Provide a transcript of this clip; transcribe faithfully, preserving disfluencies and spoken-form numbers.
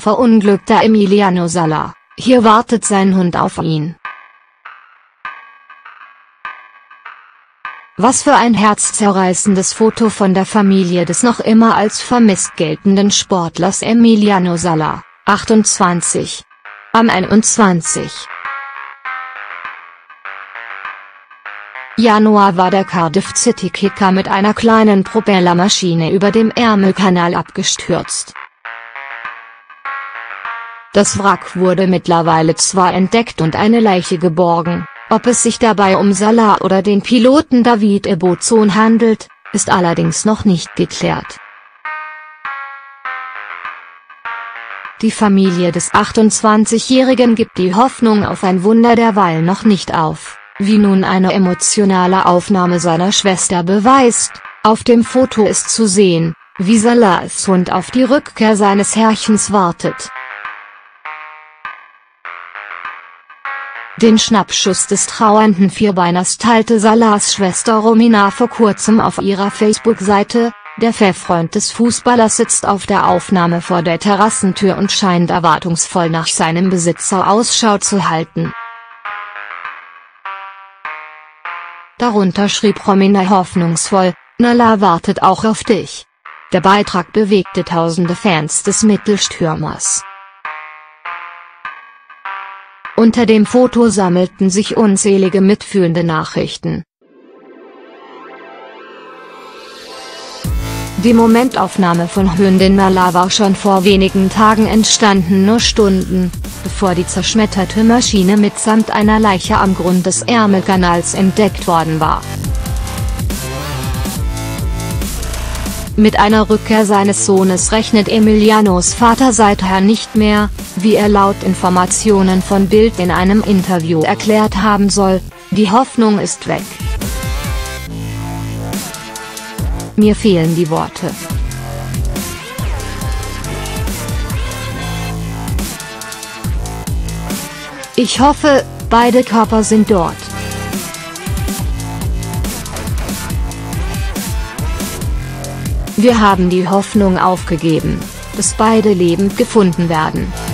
Verunglückter Emiliano Sala, hier wartet sein Hund auf ihn. Was für ein herzzerreißendes Foto von der Familie des noch immer als vermisst geltenden Sportlers Emiliano Sala, achtundzwanzig. Am einundzwanzigsten Januar war der Cardiff City Kicker mit einer kleinen Propellermaschine über dem Ärmelkanal abgestürzt. Das Wrack wurde mittlerweile zwar entdeckt und eine Leiche geborgen, ob es sich dabei um Sala oder den Piloten David Ebozon handelt, ist allerdings noch nicht geklärt. Die Familie des achtundzwanzigjährigen gibt die Hoffnung auf ein Wunder derweil noch nicht auf, wie nun eine emotionale Aufnahme seiner Schwester beweist. Auf dem Foto ist zu sehen, wie Salas Hund auf die Rückkehr seines Herrchens wartet. Den Schnappschuss des trauernden Vierbeiners teilte Salas Schwester Romina vor kurzem auf ihrer Facebook-Seite. Der Pfeffreund des Fußballers sitzt auf der Aufnahme vor der Terrassentür und scheint erwartungsvoll nach seinem Besitzer Ausschau zu halten. Darunter schrieb Romina hoffnungsvoll: "Nala wartet auch auf dich." Der Beitrag bewegte tausende Fans des Mittelstürmers. Unter dem Foto sammelten sich unzählige mitfühlende Nachrichten. Die Momentaufnahme von Hündin Nala war schon vor wenigen Tagen entstanden, nur Stunden, bevor die zerschmetterte Maschine mitsamt einer Leiche am Grund des Ärmelkanals entdeckt worden war. Mit einer Rückkehr seines Sohnes rechnet Emilianos Vater seither nicht mehr, wie er laut Informationen von Bild in einem Interview erklärt haben soll: "Die Hoffnung ist weg. Mir fehlen die Worte. Ich hoffe, beide Körper sind dort. Wir haben die Hoffnung aufgegeben, dass beide lebend gefunden werden."